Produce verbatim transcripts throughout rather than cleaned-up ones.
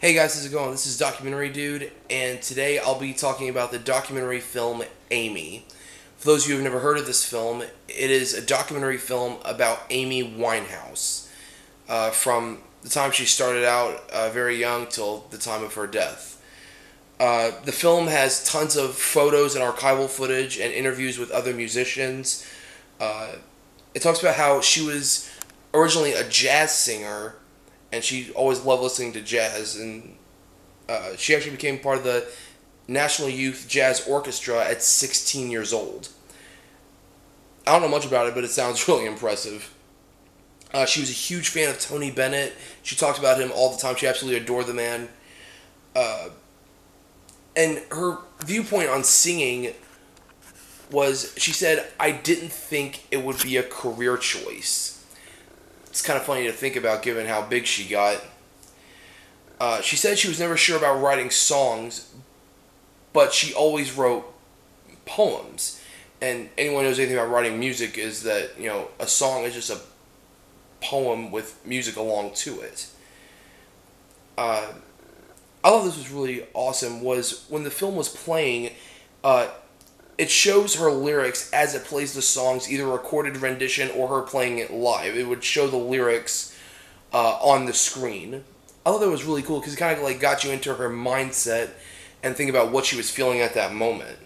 Hey guys, how's it going? This is Documentary Dude, and today I'll be talking about the documentary film Amy. For those of you who have never heard of this film, it is a documentary film about Amy Winehouse, uh, from the time she started out uh, very young till the time of her death. Uh, the film has tons of photos and archival footage and interviews with other musicians. Uh, it talks about how she was originally a jazz singer and she always loved listening to jazz. And uh, she actually became part of the National Youth Jazz Orchestra at sixteen years old. I don't know much about it, but it sounds really impressive. Uh, she was a huge fan of Tony Bennett. She talked about him all the time. She absolutely adored the man. Uh, and her viewpoint on singing was, she said, "I didn't think it would be a career choice." It's kind of funny to think about given how big she got. Uh, she said she was never sure about writing songs, but she always wrote poems. And anyone who knows anything about writing music is that, you know, a song is just a poem with music along to it. Uh, I thought this was really awesome was when the film was playing, uh, it shows her lyrics as it plays the songs, either recorded rendition or her playing it live. It would show the lyrics uh, on the screen. I thought that was really cool because it kind of like got you into her mindset and think about what she was feeling at that moment.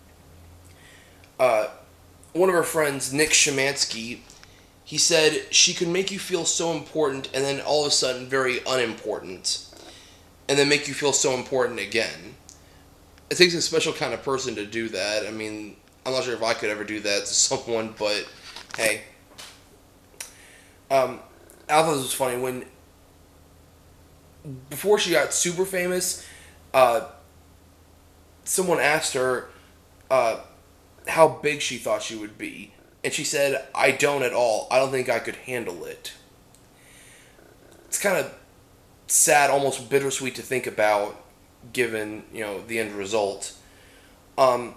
Uh, one of her friends, Nick Shemansky, he said she could make you feel so important and then all of a sudden very unimportant, and then make you feel so important again. It takes a special kind of person to do that. I mean, I'm not sure if I could ever do that to someone, but hey. Um, I thought this was funny. When, before she got super famous, uh, someone asked her uh, how big she thought she would be. And she said, "I don't at all. I don't think I could handle it." It's kind of sad, almost bittersweet to think about, given, you know, the end result. Um,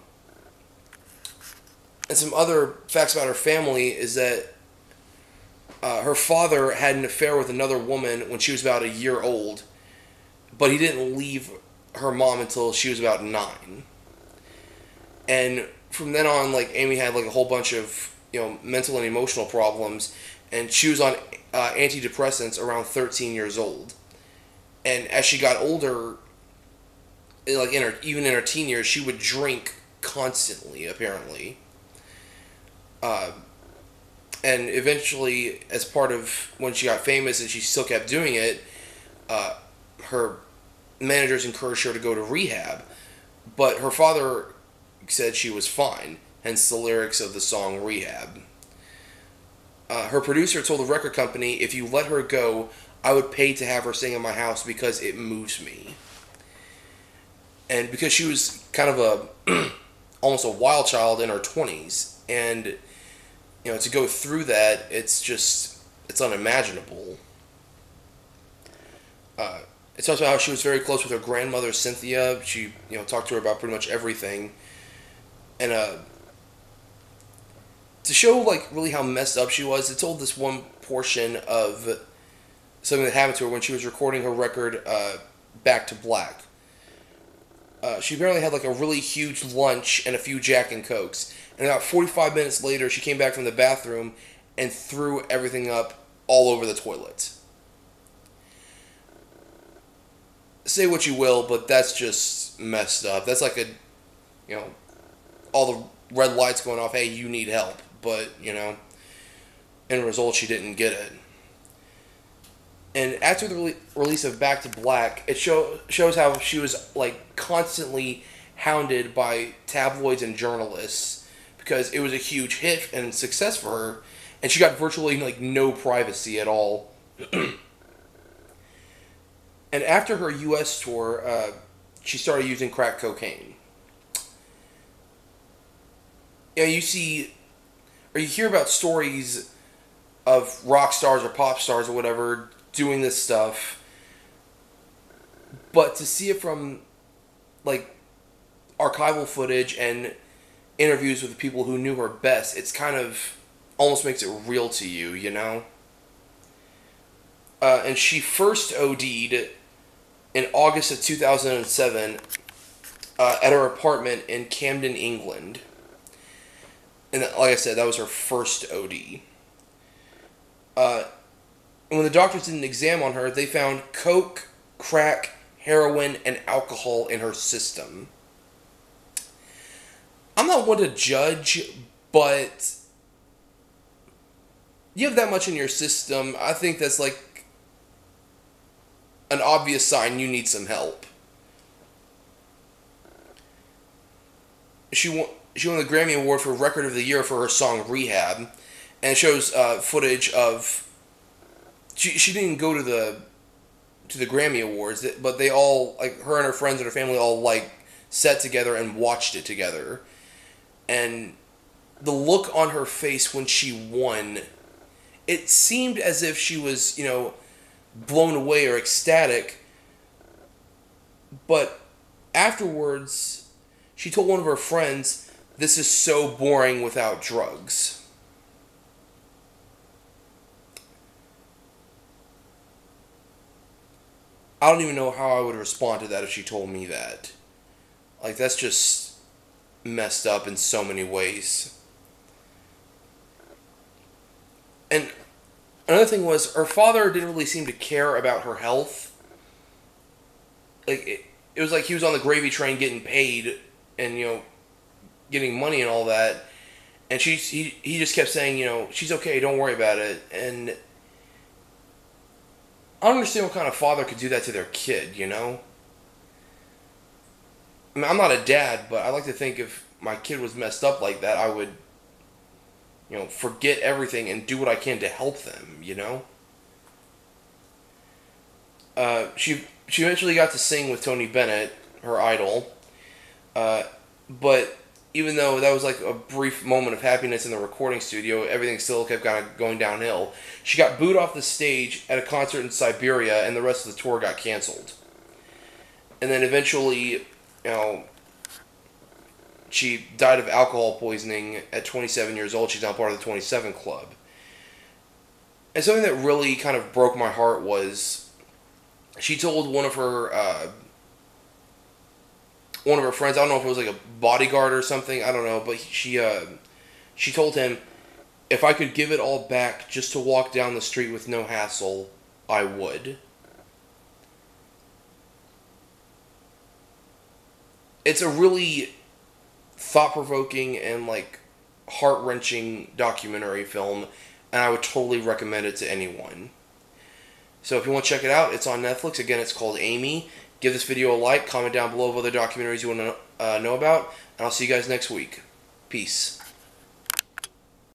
and some other facts about her family is that uh, her father had an affair with another woman when she was about a year old, but he didn't leave her mom until she was about nine. And from then on, like, Amy had like a whole bunch of, you know, mental and emotional problems, and she was on uh, antidepressants around thirteen years old. And as she got older, like in her even in her teen years, she would drink constantly, apparently. Uh, and eventually, as part of when she got famous and she still kept doing it, uh, her managers encouraged her to go to rehab. But her father said she was fine, hence the lyrics of the song Rehab. Uh, her producer told the record company, "If you let her go, I would pay to have her sing in my house because it moves me." And because she was kind of a almost a wild child in her twenties, and you know, to go through that, it's just it's unimaginable. Uh, it talks about how she was very close with her grandmother Cynthia. She, you know, talked to her about pretty much everything, and uh, to show like really how messed up she was, it told this one portion of something that happened to her when she was recording her record uh, Back to Black. Uh, she apparently had like a really huge lunch and a few Jack and Cokes. And about forty-five minutes later, she came back from the bathroom and threw everything up all over the toilet. Say what you will, but that's just messed up. That's like a, you know, all the red lights going off, hey, you need help. But, you know, in result, she didn't get it. And after the re- release of Back to Black, it show, shows how she was like constantly hounded by tabloids and journalists because it was a huge hit and success for her, and she got virtually like no privacy at all. And after her U S tour, uh, she started using crack cocaine. Yeah, you see, or you hear about stories of rock stars or pop stars or whatever doing this stuff, but to see it from like archival footage and interviews with the people who knew her best, it's kind of almost makes it real to you, you know. Uh, and she first O D'd in August of two thousand seven uh, at her apartment in Camden, England. And like I said, that was her first O D. Uh, and when the doctors did an exam on her, they found coke, crack, heroin, and alcohol in her system. I'm not one to judge, but you have that much in your system, I think that's like an obvious sign you need some help. She won, she won the Grammy Award for Record of the Year for her song Rehab, and it shows uh, footage of. She she didn't go to the to the Grammy Awards, but they all, like, her and her friends and her family all, like, sat together and watched it together. And the look on her face when she won, it seemed as if she was, you know, blown away or ecstatic. But afterwards, she told one of her friends, "This is so boring without drugs." I don't even know how I would respond to that if she told me that. Like, that's just messed up in so many ways. And another thing was, her father didn't really seem to care about her health. Like, it, it was like he was on the gravy train getting paid and, you know, getting money and all that. And she, he, he just kept saying, you know, she's okay, don't worry about it. And I don't understand what kind of father could do that to their kid, you know? I mean, I'm not a dad, but I like to think if my kid was messed up like that, I would, you know, forget everything and do what I can to help them, you know? Uh, she she eventually got to sing with Tony Bennett, her idol, uh, but even though that was like a brief moment of happiness in the recording studio, everything still kept kind of going downhill. She got booed off the stage at a concert in Siberia, and the rest of the tour got canceled. And then eventually, you know, she died of alcohol poisoning at twenty-seven years old. She's now part of the twenty-seven Club. And something that really kind of broke my heart was she told one of her uh, one of her friends, I don't know if it was like a bodyguard or something, I don't know, but she uh, she told him, "If I could give it all back just to walk down the street with no hassle, I would." It's a really thought-provoking and, like, heart-wrenching documentary film, and I would totally recommend it to anyone. So if you want to check it out, it's on Netflix. Again, it's called Amy. Give this video a like, comment down below of other documentaries you want to uh, know about, and I'll see you guys next week. Peace.